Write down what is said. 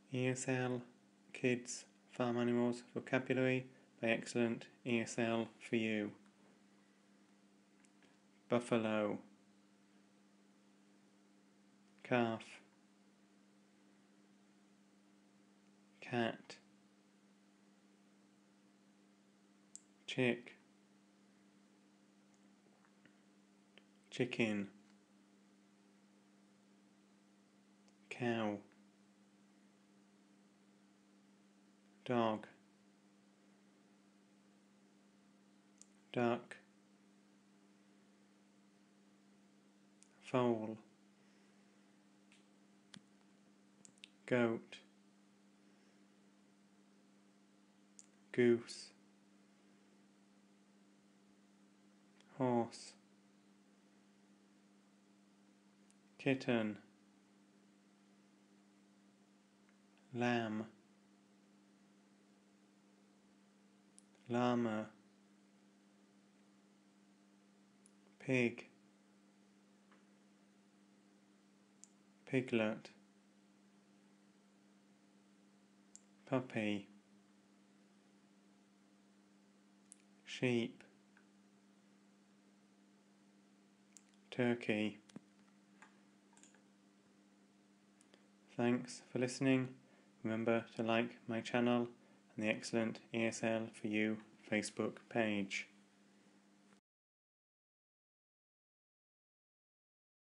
ESL Kids Farm Animals Vocabulary by Excellent ESL for You. Buffalo, calf, cat, chick, chicken, cow, dog, duck, foal, goat, goose, horse, kitten, lamb, llama, pig, piglet, puppy, sheep, turkey. Thanks for listening. Remember to like my channel and the Excellent ESL for You Facebook page.